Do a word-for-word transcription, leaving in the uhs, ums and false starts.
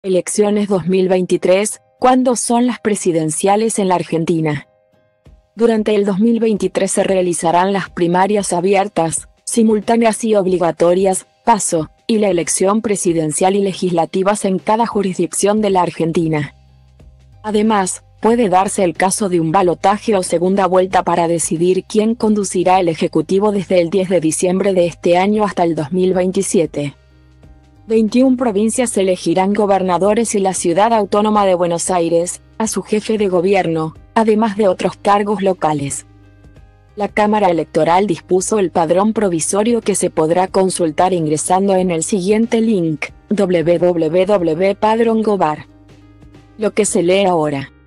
Elecciones dos mil veintitrés, ¿cuándo son las presidenciales en la Argentina? Durante el dos mil veintitrés se realizarán las primarias abiertas, simultáneas y obligatorias, PASO, y la elección presidencial y legislativas en cada jurisdicción de la Argentina. Además, puede darse el caso de un balotaje o segunda vuelta para decidir quién conducirá el Ejecutivo desde el diez de diciembre de este año hasta el dos mil veintisiete. veintiuna provincias elegirán gobernadores y la Ciudad Autónoma de Buenos Aires, a su jefe de gobierno, además de otros cargos locales. La Cámara Electoral dispuso el padrón provisorio que se podrá consultar ingresando en el siguiente link, w w w punto padrón punto gobar. Lo que se lee ahora.